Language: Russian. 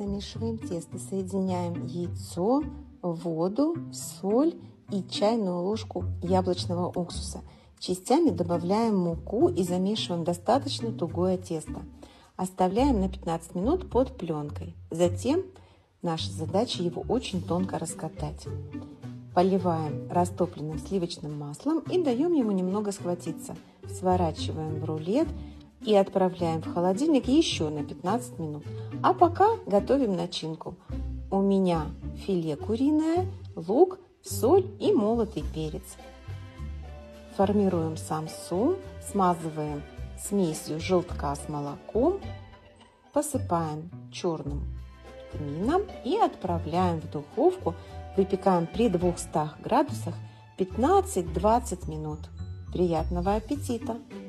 замешиваем тесто. Соединяем яйцо, воду, соль и чайную ложку яблочного уксуса. Частями добавляем муку и замешиваем достаточно тугое тесто. Оставляем на 15 минут под пленкой. Затем наша задача его очень тонко раскатать. Поливаем растопленным сливочным маслом и даем ему немного схватиться. Сворачиваем в рулет и отправляем в холодильник еще на 15 минут. А пока готовим начинку. У меня филе куриное, лук, соль и молотый перец. Формируем самсу, смазываем смесью желтка с молоком, посыпаем черным тмином и отправляем в духовку. Выпекаем при 200 градусах 15-20 минут. Приятного аппетита!